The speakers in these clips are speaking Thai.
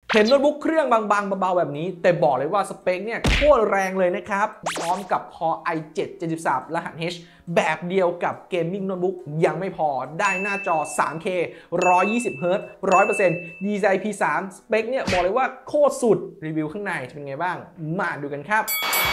เห็นโน้ตบุ๊กเครื่องบางๆเบาๆแบบนี้แต่บอกเลยว่าสเปคเนี่ยโคตรแรงเลยนะครับพร้อมกับ Core i7 73 รหัส H แบบเดียวกับเกมมิ่งโน้ตบุ๊กยังไม่พอได้หน้าจอ 3K 120 Hz 100% DCI P3 สเปคเนี่ยบอกเลยว่าโคตรสุดรีวิวข้างในจะเป็นไงบ้างมาดูกันครับ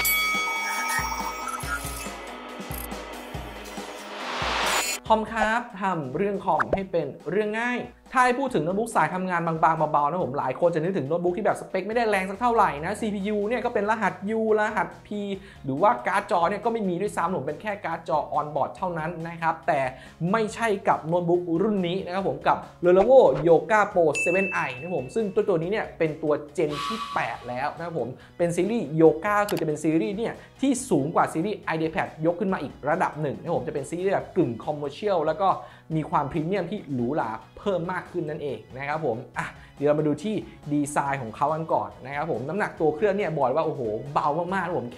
คอมครับทำเรื่องคอมให้เป็นเรื่องง่ายถ้าให้พูดถึงโน้ตบุ๊กสายทำงานบางๆเบาๆนะผมหลายคนจะนึกถึงโน้ตบุ๊กที่แบบสเปคไม่ได้แรงสักเท่าไหร่นะ CPU เนี่ยก็เป็นรหัส U รหัส P หรือว่าการ์ดจอเนี่ยก็ไม่มีด้วยซ้ำผมเป็นแค่การ์ดจอ on board เท่านั้นนะครับแต่ไม่ใช่กับโน้ตบุ๊กรุ่นนี้นะครับผมกับ Lenovo Yoga Pro 7i นะครับผมซึ่งตัวนี้เนี่ยเป็นตัวเจนที่ 8 แล้วนะครับผมเป็นซีรีส์ Yoga คือจะเป็นซีรีส์เนี่ยที่สูงกว่าซีรีส์ IdeaPad ยกขึ้นมาอีกระดับหนึ่งนะครับผมจะเป็นซีรีส์แบบกึ่ง commercial แล้วก็มีความพรีเมียมที่หรูหราเพิ่มมากขึ้นนั่นเองนะครับผมเดี๋ยวเรามาดูที่ดีไซน์ของเขากันก่อนนะครับผมน้ำหนักตัวเครื่องเนี่ยบอกว่าโอ้โหเบามากๆผมแค่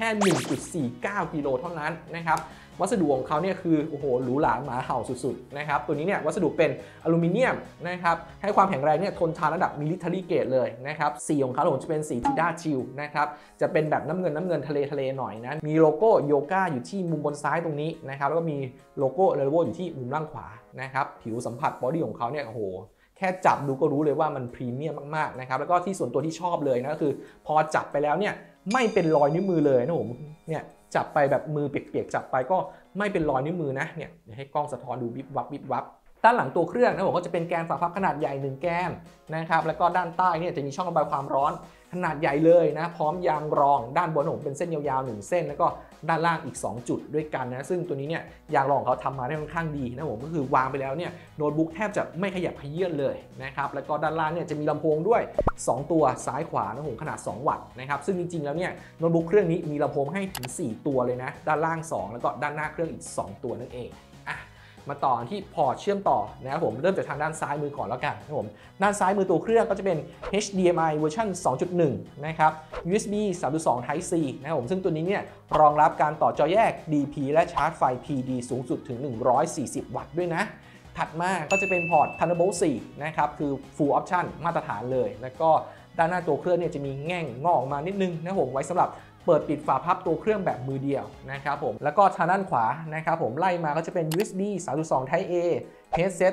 1.49 กิโลเท่านั้นนะครับวัสดุของเขาเนี่ยคือโอ้โหหรูหราหมาเห่าสุดๆนะครับตัวนี้เนี่ยวัสดุเป็นอลูมิเนียมนะครับให้ความแข็งแรงเนี่ยทนทานระดับ military grade เลยนะครับสีของเขาผมจะเป็นสีทิด้าชิลนะครับจะเป็นแบบน้ำเงินทะเลหน่อยนะมีโลโก้โยก้าอยู่ที่มุมบนซ้ายตรงนี้นะครับแล้วก็มีโลโก้ Lenovo อยู่ที่มุมล่างขวานะครับผิวสัมผัสบอดี้ของเขาเนี่ยโอ้โหแค่จับดูก็รู้เลยว่ามันพรีเมียมมากๆนะครับแล้วก็ที่ส่วนตัวที่ชอบเลยนะก็คือพอจับไปแล้วเนี่ยไม่เป็นรอยนิ้วมือเลยนะผมเนี่ยจับไปแบบมือเปียกๆจับไปก็ไม่เป็นรอยนิ้วมือนะเนี่ยเดี๋ยวให้กล้องสะท้อนดูวิบวับด้านหลังตัวเครื่องนะผมก็จะเป็นแกนฝาพับขนาดใหญ่1แกนนะครับแล้วก็ด้านใต้เนี่ยจะมีช่องระบายความร้อนขนาดใหญ่เลยนะพร้อมยางรองด้านบนผมเป็นเส้นยาวๆ1เส้นแล้วก็ด้านล่างอีก2จุดด้วยกันนะซึ่งตัวนี้เนี่ยยางรองเขาทำมาได้ค่อนข้างดีนะผมก็คือวางไปแล้วเนี่ยโน้ตบุ๊กแทบจะไม่ขยับเขยื้อนเลยนะครับแล้วก็ด้านล่างเนี่ยจะมีลำโพงด้วย2ตัวซ้ายขวานะผมขนาด2วัตต์นะครับซึ่งจริงๆแล้วเนี่ยโน้ตบุ๊กเครื่องนี้มีลำโพงให้ถึง4ตัวเลยนะด้านล่าง2แล้วก็ด้านหน้าเครื่องอีก2ตัวนั่นเองมาต่อที่พอร์ตเชื่อมต่อนะครับผมเริ่มจากทางด้านซ้ายมือก่อนแล้วกันนะครับผมด้านซ้ายมือตัวเครื่องก็จะเป็น HDMI เวอร์ชัน 2.1 นะครับ USB 3.2 Type C นะครับผมซึ่งตัวนี้เนี่ยรองรับการต่อจอแยก DP และชาร์จไฟ PD สูงสุดถึง140 วัตต์ด้วยนะถัดมาก็จะเป็นพอร์ต Thunderbolt 4 นะครับคือ Full Option มาตรฐานเลยแล้วก็ด้านหน้าตัวเครื่องเนี่ยจะมีแง่งงอกออกมานิดนึงนะครับผมไว้สำหรับเปิดปิดฝาพับตัวเครื่องแบบมือเดียวนะครับผมแล้วก็ทางด้านขวานะครับผมไล่มาก็จะเป็น USB 3.2 Type A Headset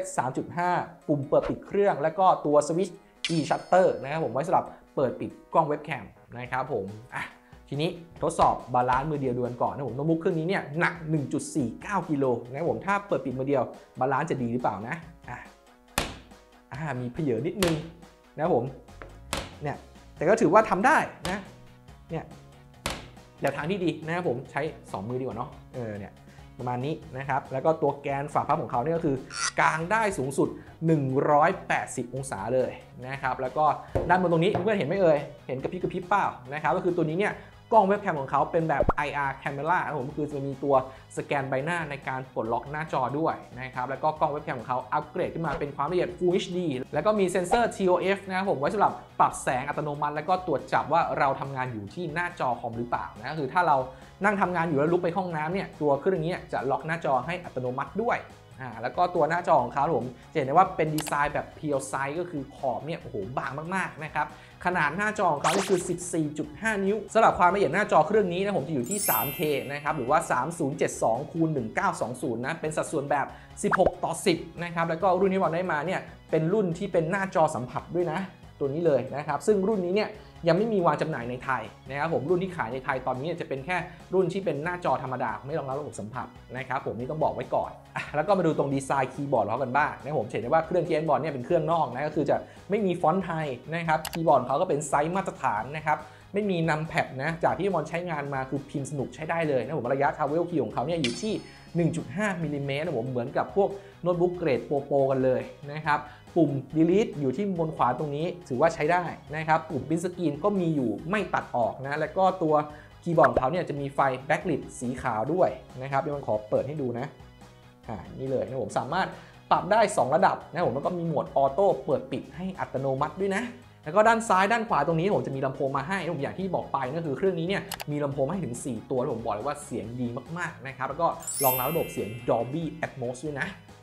3.5 ปุ่มเปิดปิดเครื่องแล้วก็ตัวสวิตช์ e-shutter นะครับผมไว้สำหรับเปิดปิดกล้องเว็บแคมนะครับผมทีนี้ทดสอบบาลานซ์มือเดียวดูกันก่อนนะผมโน้ตบุ๊กเครื่องนี้เนี่ยหนัก 1.49 กิโลนะครับผมถ้าเปิดปิดมือเดียวบาลานซ์จะดีหรือเปล่านะมีเพเยอนิดนึงนะครับผมเนี่ยแต่ก็ถือว่าทำได้นะเนี่ยแนวทางที่ดีนะครับผมใช้2มือดีกว่าเนาะเนี่ยประมาณนี้นะครับแล้วก็ตัวแกนฝาพับของเขาเนี่ยก็คือกางได้สูงสุด180องศาเลยนะครับแล้วก็ด้านบนตรงนี้เพื่อนเห็นไหมเห็นกระพริบเปล่านะครับก็คือตัวนี้เนี่ยกล้องเว็บแคมของเขาเป็นแบบ IR Camera นะผมคือจะมีตัวสแกนใบหน้าในการปลดล็อกหน้าจอด้วยนะครับแล้วก็กล้องเว็บแคมของเขาอัปเกรดขึ้นมาเป็นความละเอียด Full HD แล้วก็มีเซ็นเซอร์ TOF นะครับผมไว้สำหรับปรับแสงอัตโนมัติแล้วก็ตรวจจับว่าเราทำงานอยู่ที่หน้าจอคอมหรือเปล่านะคือถ้าเรานั่งทำงานอยู่แล้วลุกไปห้องน้ำเนี่ยตัวเครื่องนี้จะล็อกหน้าจอให้อัตโนมัติด้วยแล้วก็ตัวหน้าจอของเขาผมจะเห็นได้ว่าเป็นดีไซน์แบบ Pure Size ก็คือขอบเนี่ยโอ้โหบางมากๆนะครับขนาดหน้าจอของเขาคือ 14.5 นิ้วสำหรับความละเอียดหน้าจอเครื่องนี้นะผมจะอยู่ที่ 3K นะครับหรือว่า 3072 คูณ 1920 นะเป็นสัดส่วนแบบ 16:10 นะครับแล้วก็รุ่นที่เราได้มาเนี่ยเป็นรุ่นที่เป็นหน้าจอสัมผัสด้วยนะตัวนี้เลยนะครับซึ่งรุ่นนี้เนี่ยยังไม่มีวางจำหน่ายในไทยนะครับผมรุ่นที่ขายในไทยตอนนี้จะเป็นแค่รุ่นที่เป็นหน้าจอธรรมดาไม่รองรับระบบสัมผัสนะครับผมนี่ต้องบอกไว้ก่อนแล้วก็มาดูตรงดีไซน์คีย์บอร์ดเขากันบ้างนะผมเห็นได้ว่าเครื่องคีย์บอร์ดเนี่ยเป็นเครื่องนอกนะก็คือจะไม่มีฟอนต์ไทยนะครับคีย์บอร์ดเขาก็เป็นไซส์มาตรฐานนะครับไม่มีนัมแพดนะจากที่มอนใช้งานมาคือพิมพ์สนุกใช้ได้เลยนะผมระยะทาวเวลคีย์ของเขาเนี่ยอยู่ที่ 1.5 มิลลิเมตรนะผมเหมือนกับพวกโน้ตบุ๊กเกรดโปรกันเลยนะครับปุ่ม delete อยู่ที่บนขวาตรงนี้ถือว่าใช้ได้นะครับปุ่ม print screen ก็มีอยู่ไม่ตัดออกนะแล้วก็ตัวคีย์บอร์ดของเขาเนี่ยจะมีไฟ backlit สีขาวด้วยนะครับเดี๋ยวผมขอเปิดให้ดูนะนี่เลยนะผมสามารถปรับได้2ระดับนะผมแล้วก็มีโหมดออโต้เปิดปิดให้อัตโนมัติด้วยนะแล้วก็ด้านซ้ายด้านขวาตรงนี้ผมจะมีลำโพงมาให้ผมอย่างที่บอกไปก็คือเครื่องนี้เนี่ยมีลำโพงให้ถึง4ตัวผมบอกเลยว่าเสียงดีมากๆนะครับแล้วก็รองรับระบบเสียง Dolby Atmos ด้วยนะ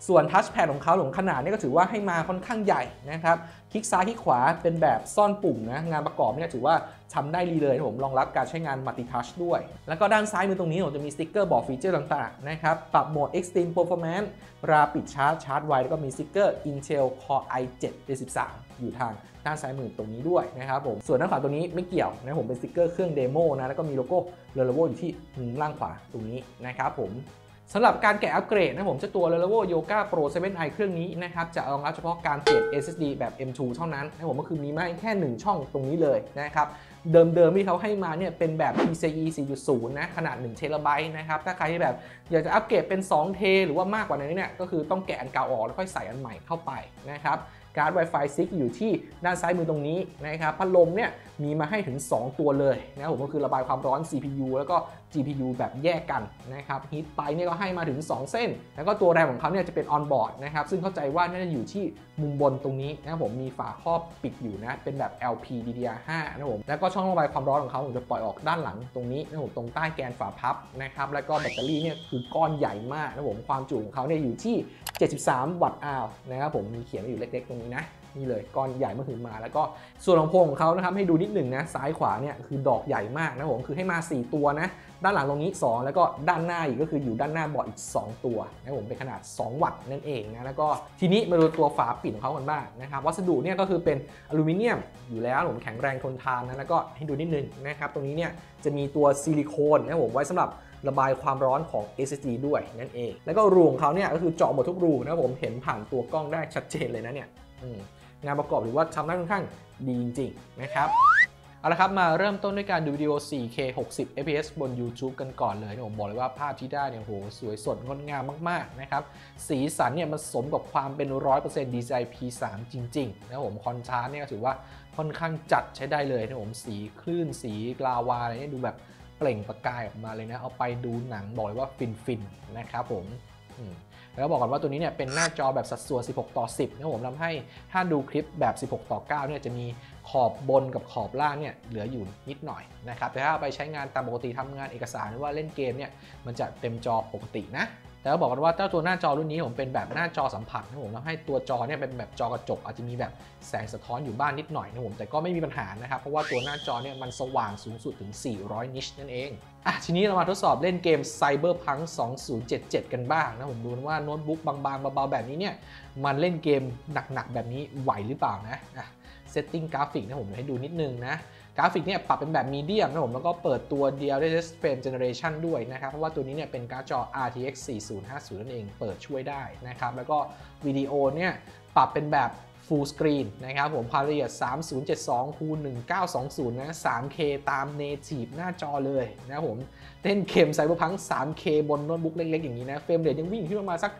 ส่วนทัชแพดของเขาของขนาดนี่ก็ถือว่าให้มาค่อนข้างใหญ่นะครับคลิกซ้ายคลิกขวาเป็นแบบซ่อนปุ่มนะงานประกอบเนี่ยถือว่าทำได้ดีเลยผมรองรับการใช้งานมัลติทัชด้วยแล้วก็ด้านซ้ายมือตรงนี้ผมจะมีสติ๊กเกอร์บอกฟีเจอร์ต่างๆนะครับปรับโหมด Extreme Performance ราปิดชาร์จไวแล้วก็มีสติ๊กเกอร์ Intel Core i7 Gen 13อยู่ทางด้านซ้ายมือตรงนี้ด้วยนะครับผมส่วนด้านขวาตัวนี้ไม่เกี่ยวนะผมเป็นสติ๊กเกอร์เครื่องเดโมนะแล้วก็มีโลโก้ Lenovo อยู่ที่มุมล่างขวาตรงนี้นะครับผมสำหรับการแกะอัปเกรดนะผมเจ้าตัว Lenovo Yoga Pro 7i เครื่องนี้นะครับจะรองรับเฉพาะการเปลี่ยน SSD แบบ M2 เท่านั้นนะผมก็คือมีมาแค่1ช่องตรงนี้เลยนะครับเดิมที่เขาให้มาเนี่ยเป็นแบบ PCIe 4.0 นะขนาด1 TB นะครับถ้าใครที่แบบอยากจะอัปเกรดเป็น2 TB หรือว่ามากกว่านั้นเนี่ยก็คือต้องแกะอันเก่าออกแล้วค่อยใส่อันใหม่เข้าไปนะครับการ์ด Wi-Fi 6 อยู่ที่ด้านซ้ายมือตรงนี้นะครับพัดลมเนี่ยมีมาให้ถึง2ตัวเลยนะผมก็คือระบายความร้อน CPU แล้วก็ GPU แบบแยกกันนะครับฮีทไปเนี่ยก็ให้มาถึง2เส้นแล้วก็ตัวแรมของเขาเนี่ยจะเป็น on board นะครับซึ่งเข้าใจว่าน่าจะอยู่ที่มุมบนตรงนี้นะผมมีฝาครอบปิดอยู่นะเป็นแบบ LPDDR5 นะผมแล้วก็ช่องระบายความร้อนของเขาผมจะปล่อยออกด้านหลังตรงนี้นะผมตรงใต้แกนฝาพับนะครับแล้วก็แบตเตอรี่เนี่ยคือก้อนใหญ่มากนะผมความจุของเขาเนี่ยอยู่ที่73 วัตต์อาวนะครับผมมีเขียนอยู่เล็กๆตรงนี้นะนี่เลยก้อนใหญ่มาถึงมาแล้วก็ส่วนลำโพงของเขานะครับให้ดูนิดหนึ่งนะซ้ายขวาเนี่ยคือดอกใหญ่มากนะผมคือให้มา4ตัวนะด้านหลังตรงนี้2แล้วก็ด้านหน้าอีกก็คืออยู่ด้านหน้าบอร์ดอีก2ตัวนะผมเป็นขนาด2 วัตต์นั่นเองนะแล้วก็ทีนี้มาดูตัวฝาปิดของเขากันบ้างนะครับวัสดุเนี่ยก็คือเป็นอลูมิเนียมอยู่แล้วผมแข็งแรงทนทานนะแล้วก็ให้ดูนิดนึงนะครับตรงนี้เนี่ยจะมีตัวซิลิโคนนะผมไว้สำหรับระบายความร้อนของ SSD ด้วยนั่นเองแล้วก็รูของเขาเนี่ยก็คือเจาะหมดทุกรูนะผมเห็นผ่านตัวกล้องได้ชัดเจนเลยนะเนี่ยงานประกอบหรือว่าทำได้ค่อนข้างดีจริงๆนะครับเอาละครับมาเริ่มต้นด้วยการดูวิดีโอ 4K 60 fps บน YouTube กันก่อนเลยผมบอกเลยว่าภาพที่ได้เนี่ยโหสวยสดงดงามมากๆนะครับสีสันเนี่ยมันสมกับความเป็น 100% DJI P3 จริงๆนะผมคอนทราสต์เนี่ยถือว่าค่อนข้างจัดใช้ได้เลยนะผมสีคลื่นสีลาวาอะไรเนี่ยดูแบบเปล่งประกายออกมาเลยนะเอาไปดูหนังบอกเลยว่าฟินๆนะครับผมแล้วบอกก่อนว่าตัวนี้เนี่ยเป็นหน้าจอแบบสัดส่วน 16:10 นะผมทำให้ถ้าดูคลิปแบบ 16:9 เนี่ยจะมีขอบบนกับขอบล่างเนี่ยเหลืออยู่นิดหน่อยนะครับแต่ถ้าเอาไปใช้งานตามปกติทำงานเอกสารหรือว่าเล่นเกมเนี่ยมันจะเต็มจอปกตินะแต่ก็บอกกันว่าเจ้าตัวหน้าจอรุ่นนี้ผมเป็นแบบหน้าจอสัมผัสนะผมทำให้ตัวจอเนี่ยเป็นแบบจอกระจกอาจจะมีแบบแสงสะท้อนอยู่บ้างนิดหน่อยนะผมแต่ก็ไม่มีปัญหานะครับเพราะว่าตัวหน้าจอเนี่ยมันสว่างสูงสุดถึง400 นิชนั่นเองทีนี้เรามาทดสอบเล่นเกม Cyberpunk 2077 กันบ้างนะผมดูว่าโน้ตบุ๊กบางๆเบาๆแบบนี้เนี่ยมันเล่นเกมหนักๆแบบนี้ไหวหรือเปล่านะเซตติ้งกราฟิกนะผมให้ดูนิดนึงนะกราฟิกเนี่ยปรับเป็นแบบมีเดียมนะผมแล้วก็เปิดตัว DLSS Frame Generation ด้วยนะครับเพราะว่าตัวนี้เนี่ยเป็นการ์ดจอ RTX 4050 นั่นเองเปิดช่วยได้นะครับแล้วก็วิดีโอเนี่ยปรับเป็นแบบ Full Screen นะครับผมความละเอียด 3072 คูณ 1920 นะ 3K ตาม Native หน้าจอเลยนะผมเล่นเกม Cyberpunk 3K บนโน้ตบุ๊กเล็กๆอย่างนี้นะเฟรมเรทยังวิ่งที่ประมาณสัก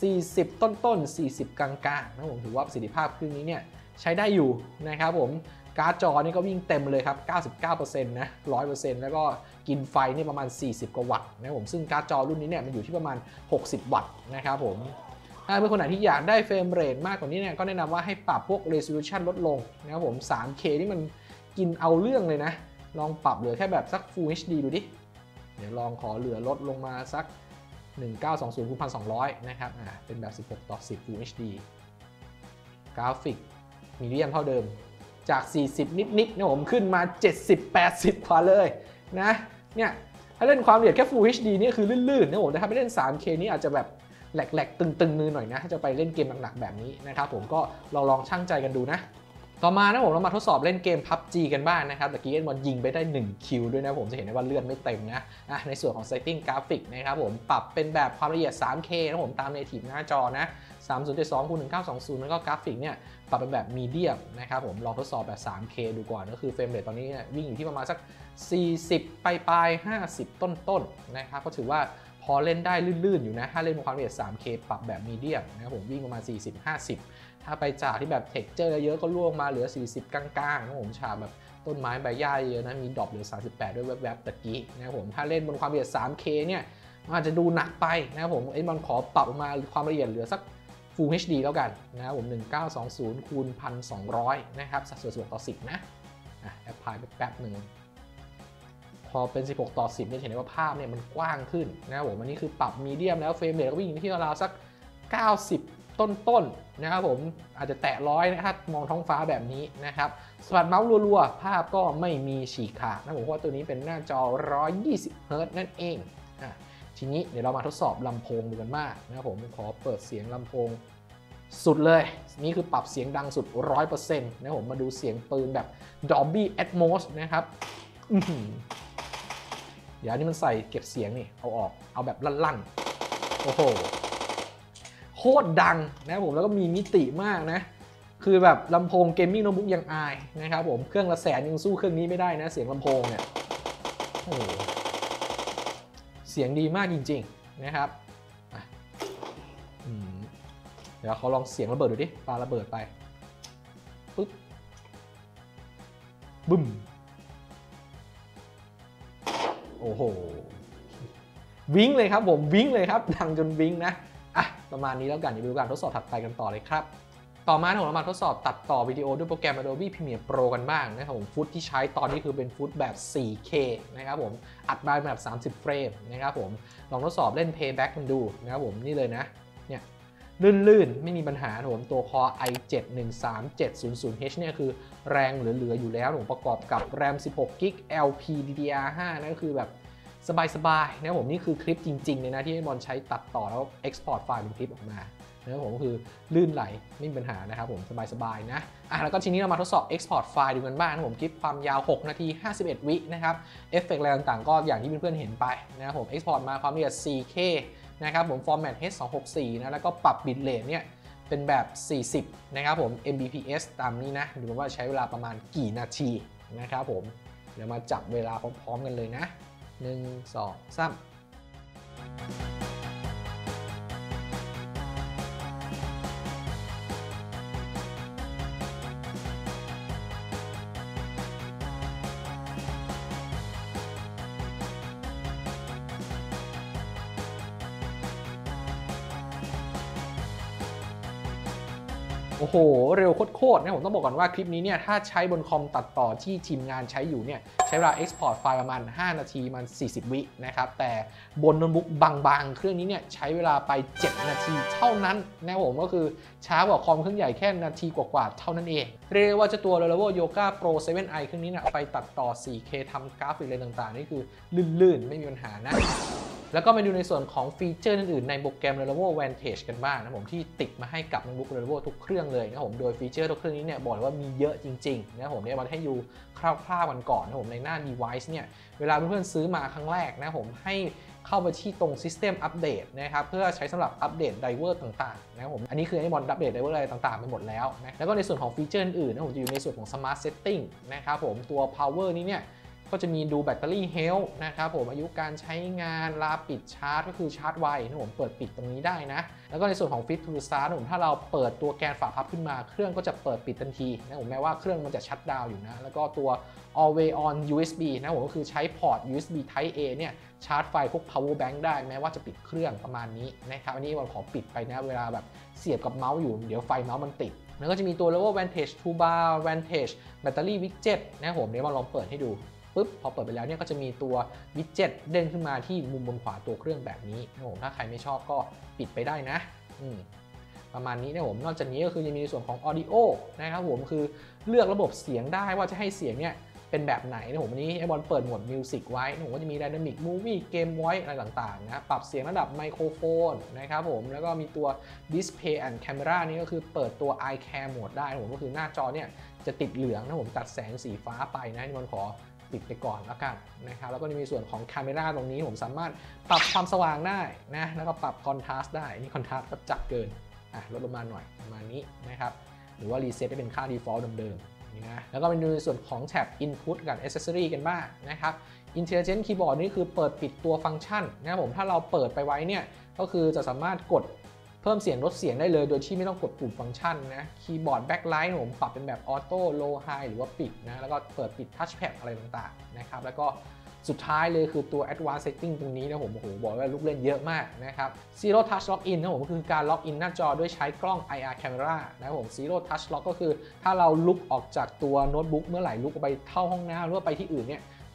40ต้นๆ40กลางๆนะผมถือว่าประสิทธิภาพเครื่องนี้เนี่ยใช้ได้อยู่นะครับผมการ์ดจอนี่ก็วิ่งเต็มเลยครับ 99% นะ 100% แล้วก็กินไฟนี่ประมาณ40กว่าวัตต์นะผมซึ่งการ์ดจอรุ่นนี้เนี่ยมันอยู่ที่ประมาณ60วัตต์นะครับผมถ้าเป็นคนไหนที่อยากได้เฟรมเรทมากกว่านี้เนี่ยก็แนะนำว่าให้ปรับพวก resolution ลดลงนะครับผม 3K นี่มันกินเอาเรื่องเลยนะลองปรับเหลือแค่แบบสัก Full HD ดูดิเดี๋ยวลองขอเหลือลดลงมาสัก 1920 คูณ 1200 นะครับเป็นแบบ 16:10 Full HD กราฟิกมีเดียมเท่าเดิมจาก40นิดๆนะผมขึ้นมา70-80 กว่าเลยนะเนี่ยถ้าเล่นความละเอียดแค่ Full HD นี่คือลื่นๆนะผมแต่ถ้าไปเล่น 3K นี่อาจจะแบบแหลกๆตึงๆมือหน่อยนะถ้าจะไปเล่นเกมหนักๆแบบนี้นะครับผมก็ลองชั่งใจกันดูนะต่อมานะผมเรามาทดสอบเล่นเกม PUBG กันบ้างนะครับตะกี้เอ็นบอลยิงไปได้1คิวด้วยนะผมจะเห็นได้ว่าเลื่อนไม่เต็มนะในส่วนของ Setting Graphic นะครับผมปรับเป็นแบบความละเอียด 3K นะผมตาม Native หน้าจอนะ3072 คูณ 1920 แล้วก็กราฟิกเนี่ยปรับเป็นแบบมีเดียมนะครับผมลองทดสอบแบบ 3K ดูก่อนก็คือเฟรมเรทตอนนี้วิ่งอยู่ที่ประมาณสัก40ปลาย50ต้นๆนะครับก็ถือว่าพอเล่นได้ลื่นๆอยู่นะถ้าเล่นบนความละเอียด 3K ปรับแบบมีเดียมนะครับผมวิ่งประมาณ40-50ถ้าไปจากที่แบบเท็กเจอร์เยอะก็ล่วงมาเหลือ40กลางๆนะผมฉากแบบต้นไม้ใบหญ้าเยอะนะมีดรอปเหลือ38ด้วยแวบๆตะกี้นะครับผมถ้าเล่นบนความละเอียด 3K เนี่ยอาจจะดูหนักไปนะครับผมมันขอปรับออกมาความละเอียดเหลือสัก Full HD แล้วกันนะครับผม1920 คูณ 1200 นะครับสัดส่วน16:10 นะแอปพลายแป๊บหนึ่งพอเป็น16:10เนี่ยเห็นได้ว่าภาพเนี่ยมันกว้างขึ้นนะครับผมอันนี้คือปรับมีเดียมแล้วเฟรมเรทก็วิ่งที่ราวสัก 90 ต้นนะครับผมอาจจะแตะ100นะถ้ามองท้องฟ้าแบบนี้นะครับสปัดเมาส์รัวๆภาพก็ไม่มีฉีกขาดนะผมว่าตัวนี้เป็นหน้าจอ120 เฮิร์ตซ์นั่นเองทีนี้เดี๋ยวเรามาทดสอบลำโพงดูกันมากนะครับผมขอเปิดเสียงลำโพงสุดเลยนี่คือปรับเสียงดังสุด 100% นะผมมาดูเสียงปืนแบบ Dolby Atmos นะครับเดี๋ยวนี้มันใส่เก็บเสียงนี่เอาออกเอาแบบลั่นๆโอ้โหโคตรดังนะครับผมแล้วก็มีมิติมากนะคือแบบลำโพงเกมมิ่งโน้ตบุ๊กยังอายนะครับผมเครื่องละแสนยังสู้เครื่องนี้ไม่ได้นะเสียงลำโพงเนี่ยโอ้เสียงดีมากจริงๆนะครับเดี๋ยวเขาลองเสียงระเบิดดูดิปาระเบิดไปปึ๊บบึ้มโอ้โหวิ้งเลยครับผมวิ้งเลยครับดังจนวิ้งนะประมาณนี้แล้วกันเดี๋ยวดูการทดสอบถัดไปกันต่อเลยครับต่อมาเรามาทดสอบตัดต่อวิดีโอด้วยโปรแกรม Adobe Premiere Pro กันบ้างนะครับผมฟุตที่ใช้ตอนนี้คือเป็นฟุตแบบ 4K นะครับผมอัดมาแบบ30 เฟรมนะครับผมลองทดสอบเล่น Playback กันดูนะครับผมนี่เลยนะเนี่ยลื่นๆไม่มีปัญหาผมตัว Core i7 13700H เนี่ยคือแรงเหลือๆอยู่แล้วผมประกอบกับ RAM 16GB LPDDR5 นั่นก็คือแบบสบายๆนะผมนี่คือคลิปจริงๆเลยนะที่บอลใช้ตัดต่อแล้ว export ไฟล์เป็นคลิปออกมานะผมก็คือลื่นไหลไม่มีปัญหานะครับผมสบายๆนะแล้วก็ทีนี้เรามาทดสอบ export ไฟล์ดูกันบ้างนะผมคลิปความยาว6 นาที 51 วินะครับเอฟเฟกต์อะไรต่างๆก็อย่างที่เพื่อนๆเห็นไปนะครับผม export มาความละเอียด 4K นะครับผม format H264 นะแล้วก็ปรับ bitrate เนี่ยเป็นแบบ40นะครับผม Mbps ตามนี้นะดูว่าใช้เวลาประมาณกี่นาทีนะครับผมเดี๋ยวมาจับเวลาพร้อมๆกันเลยนะ1 2 3โอ้โหเร็วโคตรๆนะผมต้องบอกก่อนว่าคลิปนี้เนี่ยถ้าใช้บนคอมตัดต่อที่ทีมงานใช้อยู่เนี่ยใช้เวลา Export ไฟล์ประมาณ5 นาทีมัน40 วินะครับแต่บนโน้ตบุ๊กบางๆเครื่องนี้เนี่ยใช้เวลาไป7 นาทีเท่านั้นนะผมก็คือช้ากว่าคอมเครื่องใหญ่แค่นาทีกว่าๆเท่านั้นเองเรียกว่าจะตัว Lenovo Yoga Pro 7i เครื่องนี้เนี่ยไปตัดต่อ 4K ทำกราฟิกอะไรต่างๆนี่คือลื่นๆไม่มีปัญหานะแล้วก็มาดูในส่วนของฟีเจอร์อื่นๆในโปรแกรม Lenovo Vantage กันบ้างนะผมที่ติดมาให้กับโน้ตบุ๊ก Lenovo ทุกเครื่องเลยนะผมโดยฟีเจอร์ทุกเครื่องนี้เนี่ยบอกเลยว่ามีเยอะจริงๆนะผมเนี่ยมาให้ดูคร่าวๆกันก่อนนะผมในหน้า device เนี่ยเวลาเพื่อนๆซื้อมาครั้งแรกนะผมให้เข้าไปที่ตรง System Update นะครับเพื่อใช้สำหรับอัปเดตไดรเวอร์ต่างๆนะผมอันนี้คือไอ้บอลอัปเดตไดรเวอร์อะไรต่างๆไปหมดแล้วนะแล้วก็ในส่วนของฟีเจอร์อื่นๆนะผมจะอยู่ในส่วนของ Smart Setting นะครับผมตัว Power นี้เนี่ยก็จะมีดูแบตเตอรี่เฮลท์นะครับผมอายุการใช้งานลาปิดชาร์จก็คือชาร์จไวนะผมเปิดปิดตรงนี้ได้นะแล้วก็ในส่วนของ Fit to Start นะผมถ้าเราเปิดตัวแกนฝาพับขึ้นมาเครื่องก็จะเปิดปิดทันทีนะผมแม้ว่าเครื่องมันจะชัตดาวน์อยู่นะแล้วก็ตัว Always on USB นะผมก็คือใช้พอร์ต USB Type A เนี่ยชาร์จไฟพวก power bank ได้แม้ว่าจะปิดเครื่องประมาณนี้นะครับอันนี้ผมขอปิดไปนะเวลาแบบเสียบกับเมาส์อยู่เดี๋ยวไฟเมาส์มันติดแล้วก็จะมีตัว Lenovo Vantage Toolbar Vantage Battery Widget นะผมเดี๋ยวมาลองเปิดให้ดูปุ๊บพอเปิดไปแล้วเนี่ยก็จะมีตัววิดเจ็ตเด้งขึ้นมาที่มุมบนขวาตัวเครื่องแบบนี้นะผมถ้าใครไม่ชอบก็ปิดไปได้นะประมาณนี้นะผมนอกจากนี้ก็คือยังมีในส่วนของ Audio นะครับผมคือเลือกระบบเสียงได้ว่าจะให้เสียงเนี่ยเป็นแบบไหนนะผมวันนี้ไอ้บอลเปิดโหมด Music ไว้นะผมก็จะมี Dynamic Movie Game Voice อะไรต่างๆนะปรับเสียงระดับไมโครโฟนนะครับผมแล้วก็มีตัว Display and Camera นี่ก็คือเปิดตัว Eye Care Mode ได้นะผมก็คือหน้าจอเนี่ยจะติดเหลืองนะผมตัดแสงสีฟ้าไปนะที่บอลขอปิดไปก่อนแล้วกันนะครับแล้วก็จะมีส่วนของ Camera ตรงนี้ผมสามารถปรับความสว่างได้นะแล้วก็ปรับ Contrast ได้นี่ Contrast ก็จัดเกินลดลงมาหน่อยประมาณนี้นะครับหรือว่า Reset ให้เป็นค่า Default เดิมๆนี่นะแล้วก็เป็นในส่วนของแท็บ Input กับ Accessory กันบ้างนะครับ Intelligent Keyboard นี่คือเปิดปิดตัวฟังก์ชันนะครับผมถ้าเราเปิดไปไว้เนี่ยก็คือจะสามารถกดเพิ่มเสียงลดเสียงได้เลยโดยที่ไม่ต้องกดปุ่มฟังก์ชันนะคีย์บอร์ดแบ็คไลท์ผมปรับเป็นแบบออโต้โลไฮหรือว่าปิดนะแล้วก็เปิดปิดทัชแพดอะไรต่างๆนะครับแล้วก็สุดท้ายเลยคือตัว Advanced Setting ตรงนี้นะผมโอ้โหบอกว่าลูกเล่นเยอะมากนะครับ Zero Touch Login นะผมก็คือการล็อกอินหน้าจอด้วยใช้กล้อง IR Camera นะผม Zero Touch Lock ก็คือถ้าเราลุกออกจากตัวโน้ตบุ๊กเมื่อไหร่ลุกไปเข้าห้องน้ำหรือว่าไปที่อื่นเนี่ย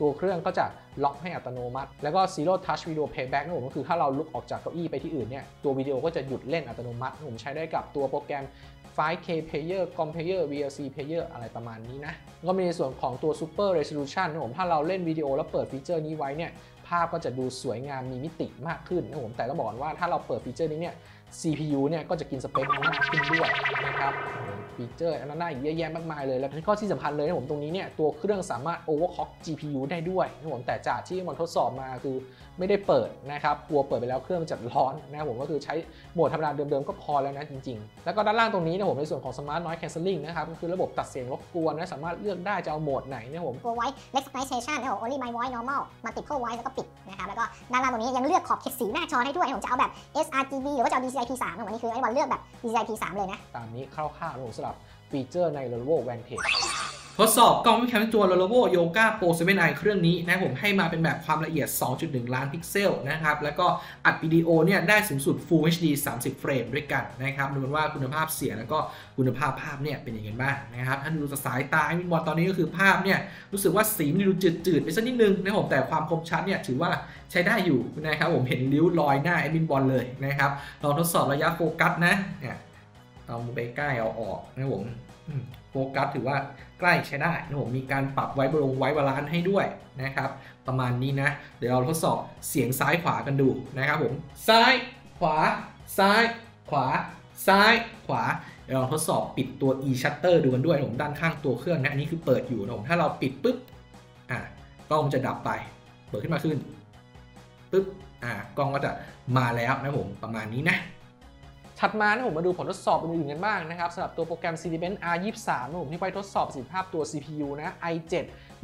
ตัวเครื่องก็จะล็อกให้อัตโนมัติแล้วก็ Zero Touch Video Playback นะผมก็คือถ้าเราลุกออกจากเก้าอี้ไปที่อื่นเนี่ยตัววิดีโอก็จะหยุดเล่นอัตโนมัติผมใช้ได้กับตัวโปรแกรม 5K Player COM Player VLC Player อะไรประมาณนี้นะก็มีในส่วนของตัว Super Resolution นะผมถ้าเราเล่นวิดีโอแล้วเปิดฟีเจอร์นี้ไว้เนี่ยภาพก็จะดูสวยงามมีมิติมากขึ้นนะผมแต่ต้องบอกว่าถ้าเราเปิดฟีเจอร์นี้เนี่ย CPU เนี่ยก็จะกินสเปคมากขึ้นด้วยนะครับฟีเจอร์อันนั้นอีกเยอะแยะมากมายเลยแล้วก็ที่สำคัญเลยนะผมตรงนี้เนี่ยตัวเครื่องสามารถ overclock GPU ได้ด้วยนะผมแต่จากที่มันทดสอบมาคือไม่ได้เปิดนะครับกลัวเปิดไปแล้วเครื่องมันจะร้อนนะผมก็คือใช้โหมดธรรมดาเดิมๆก็พอแล้วนะจริงๆแล้วก็ด้านล่างตรงนี้นะผมในส่วนของ Smart Noise Cancelling นะครับก็คือระบบตัดเสียงรบกวนนะสามารถเลือกได้จะเอาโหมดไหนนะผมตัว Voice Maximization นะผม Only My Voice Normal Multiple Voice แล้วก็ปิดนะครับแล้วก็ด้านล่างตรงนี้ยังเลือกขอบเขตสีหน้าจอได้ด้วยผมจะเอาแบบ sRGB หรือว่าจะเอา DCI-P3 นะวันนี้คือไอ้วันเลือกแบบ DCI-P3 เลยนะตามนี้คร่าวๆนะผมสำหรับฟีเจอร์ใน Lenovo Vantage ทดสอบกล้องวิดีโอตัว Lenovo Yoga Pro 7i เครื่องนี้นะผมให้มาเป็นแบบความละเอียด 2.1 ล้านพิกเซลนะครับแล้วก็อัดวิดีโอเนี่ยได้สูงสุด Full HD 30 เฟรมด้วยกันนะครับดูกันว่าคุณภาพเสียงแล้วก็คุณภาพภาพเนี่ยเป็นยังไงบ้างนะครับถ้าดูจากสายตามินบอลตอนนี้ก็คือภาพเนี่ยรู้สึกว่าสีมันดูจืดๆไปสักนิดนึงนะผมแต่ความคมชัดเนี่ยถือว่าใช้ได้อยู่นะครับผมเห็นริ้วรอยหน้าแอดมินบอลเลยนะครับลองทดสอบระยะโฟกัสนะเนี่ยเอามือไปใกล้เอาออกนะผมโฟกัสถือว่าใกล้ใช้ได้นะผมมีการปรับไว้บาลานซ์ให้ด้วยนะครับประมาณนี้นะเดี๋ยวเราทดสอบเสียงซ้ายขวากันดูนะครับผมซ้ายขวาซ้ายขวาซ้ายขวาเดี๋ยวเราทดสอบปิดตัว e shutter ดูกันด้วยนะผมด้านข้างตัวเครื่องนะอันนี้คือเปิดอยู่นะผมถ้าเราปิดปุ๊บกล้องจะดับไปเปิดขึ้นมาขึ้นปุ๊บกล้องก็จะมาแล้วนะผมประมาณนี้นะถัดมานะผมมาดูผลทดสอบอื่นๆกันบ้างนะครับสำหรับตัวโปรแกรม Cinebench R23 นะผมที่ไปทดสอบประสิทธิภาพตัว CPU นะ i7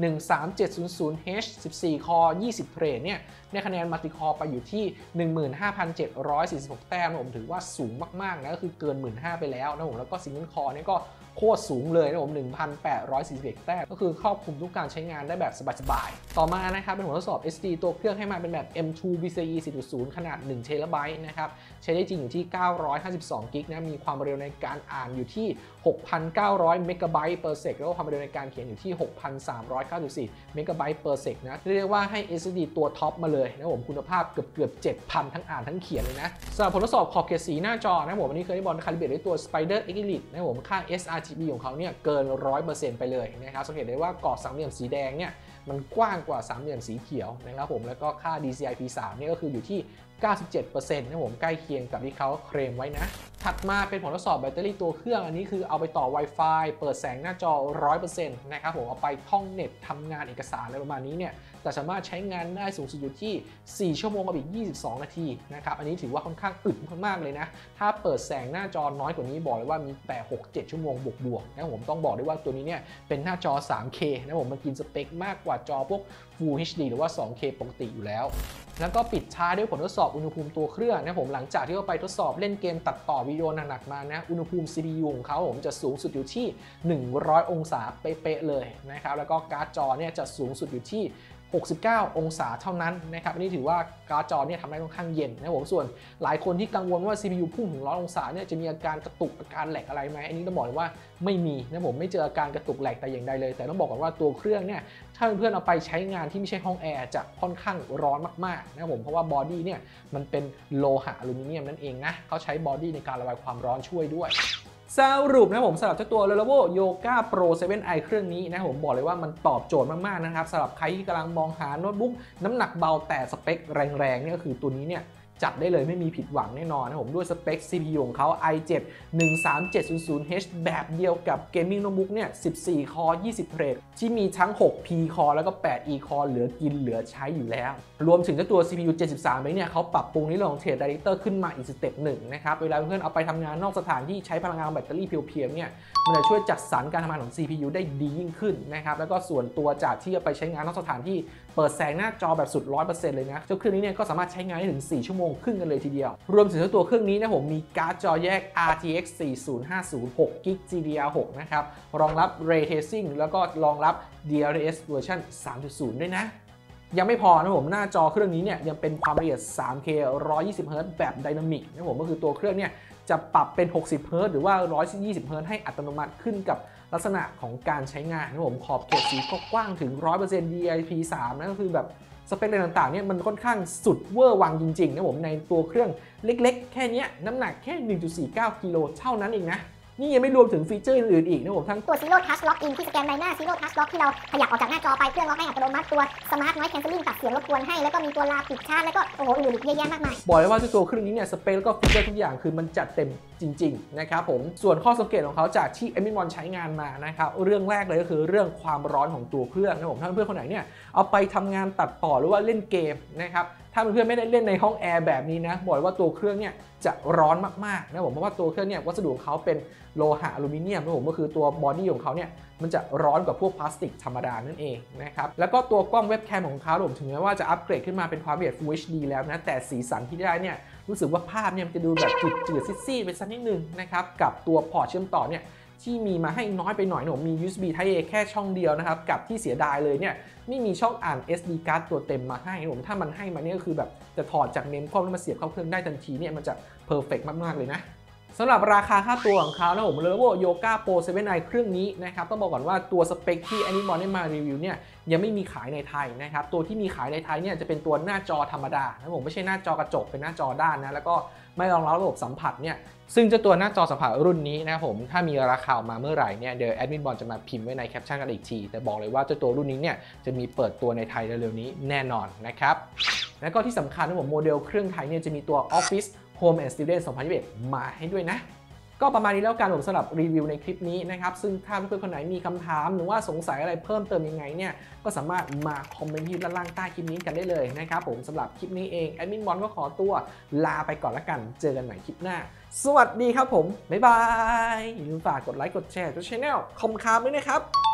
13700H 14 คอร์20 เทรดเนี่ยได้คะแนนมัลติคอร์ไปอยู่ที่ 15,746 แต้มนะผมถือว่าสูงมากๆนะก็คือเกิน 15,000 ไปแล้วนะผมแล้วก็ซิงเกิลคอร์เนี่ยก็โคตรสูงเลยนะผม 1,841 แต้มก็คือครอบคลุมทุกการใช้งานได้แบบสบายๆต่อมานะครับเป็นผลทดสอบ SD ตัวเครื่องให้มาเป็นแบบ M2 PCIe 4.0 ขนาด1 TB นะครับใช้ได้จริงอยู่ที่952 กิกนะมีความเร็วในการอ่านอยู่ที่ 6,900 เมกะไบต์ per sec แล้วก็ความเร็วในการเขียนอยู่ที่ 6,394 เมกะไบต์ per sec นะเรียกว่าให้ SSD ตัวท็อปมาเลยนะผมคุณภาพเกือบ 7,000 ทั้งอ่านทั้งเขียนเลยนะสำหรับผลทดสอบขอบเขตสีหน้าจอนะผมวันนี้เคยได้บอลคาลิเบรตด้วยตัว Spider X Elite นะผมค่า sRGB ของเขาเนี่ยเกิน 100% ไปเลยนะครับสังเกตได้ว่ากรอบสามเหลี่ยมสีแดงเนี่ยมันกว้างกว่าสามเหลี่ยมสีเขียวนะครับผมแล้วก็ค่า DCI-P3 เนี่ยก็คืออยู่ที่ 97% นะผมใกล้เคียงกับที่เขาเคลมไว้นะถัดมาเป็นผลทดสอบแบตเตอรี่ตัวเครื่องอันนี้คือเอาไปต่อ Wi-Fi เปิดแสงหน้าจอ 100% นะครับผมเอาไปท่องเน็ตทำงานเอกสารอะไรประมาณนี้เนี่ยแต่สามารถใช้งานได้สูงสุดอยู่ที่4ชั่วโมงกับอีก22นาทีนะครับอันนี้ถือว่าค่อนข้างอึดมากๆเลยนะถ้าเปิดแสงหน้าจอน้อยกว่านี้บอกเลยว่ามีแต่ 6-7 ชั่วโมงบวกๆนะผมต้องบอกได้ว่าตัวนี้เนี่ยเป็นหน้าจอ 3K นะผมมันกินสเปคมากกว่าจอพวก Full HD หรือว่า 2K ปกติอยู่แล้วแล้วก็ปิดท้ายด้วยผลทดสอบอุณหภูมิตัวเครื่องนะผมหลังจากที่เราไปทดสอบเล่นเกมตัดต่อวิดีโอหนักๆมานะอุณหภูมิ CPU ของเขาผมจะสูงสุดอยู่ที่100องศาเป๊ะๆเลยนะครับแล้วก็การ์ดจอเนี่ยจะสูงสุดอยู่ที่69 องศาเท่านั้นนะครับอันนี้ถือว่าการ์ดจอเนี่ยทำได้ค่อนข้างเย็นนะผมส่วนหลายคนที่กังวลว่า CPU พุ่งถึง100องศาเนี่ยจะมีอาการกระตุกอาการแหลกอะไรไหมอันนี้ต้องบอกเลยว่าไม่มีนะผมไม่เจออาการกระตุกแหลกแต่อย่างใดเลยแต่ต้องบอกก่อนว่าตัวเครื่องเนี่ยถ้าเพื่อนๆเอาไปใช้งานที่ไม่ใช่ห้องแอร์จะค่อนข้างร้อนมากๆนะผมเพราะว่าบอดี้เนี่ยมันเป็นโลหะอลูมิเนียมนั่นเองนะเขาใช้บอดี้ในการระบายความร้อนช่วยด้วยสรุปนะผมสำหรับเจ้าตัว Lenovo Yoga Pro 7i เครื่องนี้นะผมบอกเลยว่ามันตอบโจทย์มากๆนะครับสำหรับใครที่กำลังมองหาโน้ตบุ๊กน้ำหนักเบาแต่สเปคแรงๆนี่ก็คือตัวนี้เนี่ยจัดได้เลยไม่มีผิดหวังแน่นอนนะผมด้วยสเปค CPU ของเขา i7 13700H แบบเดียวกับ Gaming Notebook เนี่ย14 คอร์ 20 เทรดที่มีทั้ง 6P คอร์แล้วก็ 8E คอร์เหลือกินเหลือใช้อยู่แล้วรวมถึงเจ้าตัว CPU 73 เนี่ยเขาปรับปรุงในเรื่องของ Thread Director ขึ้นมาอีกสเต็ปหนึ่งนะครับเวลาเพื่อนๆเอาไปทำงานนอกสถานที่ใช้พลังงานแบตเตอรี่เพียวๆเนี่ยมันจะช่วยจัดสรรการทำงานของ CPU ได้ดียิ่งขึ้นนะครับแล้วก็ส่วนตัวจากที่เอาไปใช้งานนอกสถานที่เปิดแสงหน้าจอแบบสุด 100% เลยนะเจ้าเครื่องนี้เนี่ยก็สามารถใช้งานได้ถึง4 ชั่วโมงครึ่งกันเลยทีเดียวรวมถึงตัวเครื่องนี้นะผมมีการ์ดจอแยก RTX 4050 6 GB GDDR6 นะครับรองรับ Ray Tracing แล้วก็รองรับ DLSS เวอร์ชัน 3.0 ด้วยนะยังไม่พอนะผมหน้าจอเครื่องนี้เนี่ยยังเป็นความละเอียด 3K 120Hz แบบไดนามิกนะผมก็คือตัวเครื่องเนี่ยจะปรับเป็น60 Hz หรือว่า120 Hz ให้อัตโนมัติขึ้นกับลักษณะของการใช้งานนะผมขอบเขตสีก็กว้างถึง 100% DIP3 นะก็คือแบบสเปคอะไรต่างๆเนี่ยมันค่อนข้างสุดเวอร์วังจริงๆนะผมในตัวเครื่องเล็กๆแค่นี้น้ำหนักแค่ 1.49 กิโลเท่านั้นเองนะนี่ยังไม่รวมถึงฟีเจอร์อื่นๆอีกนะผมทั้งตัว Zero Touch Lock In ที่สแกนใบหน้า Zero Touch Lock ที่เราขยับออกจากหน้าจอไปเครื่องล็อกให้อัตโนมัติตัว Smart Noise Cancelling ตัดเสียงรบกวนให้แล้วก็มีตัวลาปิดชาร์จแล้วก็โอ้โหอื่นๆเยอะแยะมากมายบอกเลยว่าตัวเครื่องนี้เนี่ยสเปคแล้วก็ฟีเจอร์ทุกอย่างคือมันจัดเต็มจริงๆนะครับผมส่วนข้อสังเกตของเขาจากที่ Admin1 ใช้งานมานะครับเรื่องแรกเลยก็คือเรื่องความร้อนของตัวเครื่องนะผมถ้าเพื่อนคนไหนเนี่ยเอาไปทำงานตัดต่อหรือว่าเล่นเกมนะครับถ้าเพื่อนไม่ได้เล่นในห้องแอร์แบบนี้นะบอกเลยว่าตัวเครื่องเนี่ยจะร้อนมากๆนะผมเพราะว่าตัวเครื่องเนี่ยวัสดุของเขาเป็นโลหะอลูมิเนียมนะผมก็คือตัวบอดี้ของเขาเนี่ยมันจะร้อนกว่าพวกพลาสติกธรรมดานั่นเองนะครับแล้วก็ตัวกล้องเว็บแคมของเขาผมถึงแม้ว่าจะอัปเกรดขึ้นมาเป็นความละเอียด Full HD แล้วนะแต่สีสันที่ได้เนี่ยรู้สึกว่าภาพเนี่ยมันจะดูแบบจืดๆซีดๆไปสักนิดนึงนะครับกับตัวพอร์ตเชื่อมต่อเนี่ยที่มีมาให้น้อยไปหน่อยผมมี USB Type A แค่ช่องเดียวนะครับกับที่เสียดายเลยเนี่ยไม่มีช่องอ่าน SD card ตัวเต็มมาให้ผมถ้ามันให้มาเนี่ยก็คือแบบจะถอดจากเมมคอมแล้วมาเสียบเข้าเครื่องได้ทันทีเนี่ยมันจะเพอร์เฟกต์มากๆเลยนะสำหรับราคาค่าตัวของเขานะผม Lenovo Yoga Pro 7i เครื่องนี้นะครับต้องบอกก่อนว่าตัวสเปคที่ Admin1 ได้มารีวิวเนี่ยยังไม่มีขายในไทยนะครับตัวที่มีขายในไทยเนี่ยจะเป็นตัวหน้าจอธรรมดานะผมไม่ใช่หน้าจอกระจกเป็นหน้าจอด้านนะแล้วก็ไม่รองรับระบบสัมผัสเนี่ยซึ่งเจ้าตัวหน้าจอสัมผัสรุ่นนี้นะครับผมถ้ามีราคาออกมาเมื่อไหร่เนี่ยเดี๋ยว Admin1 จะมาพิมพ์ไว้ในแคปชั่นกันอีกทีแต่บอกเลยว่าเจ้าตัวรุ่นนี้เนี่ยจะมีเปิดตัวในไทยเร็วๆนี้แน่นอนนะครับแล้วก็ที่สำคัญนะผมโมเดลเครื่องไทยเนี่ยจะมีตัว Office Home and Student 2021มาให้ด้วยนะก็ประมาณนี้แล้วกันผมสำหรับรีวิวในคลิปนี้นะครับซึ่งถ้าเพื่อนๆคนไหนมีคำถามหรือว่าสงสัยอะไรเพิ่มเติมยังไงเนี่ยก็สามารถมาคอมเมนต์ที่ด้านล่างใต้คลิปนี้กันได้เลยนะครับผมสำหรับคลิปนี้เอง Admin1 ก็ขอตัวลาไปก่อนละกันเจอกันใหม่คลิปหน้าสวัสดีครับผมบ๊ายบายอย่าลืมฝากกดไลค์กดแชร์ทุกช่องคอมคาร์ด้วยนะครับ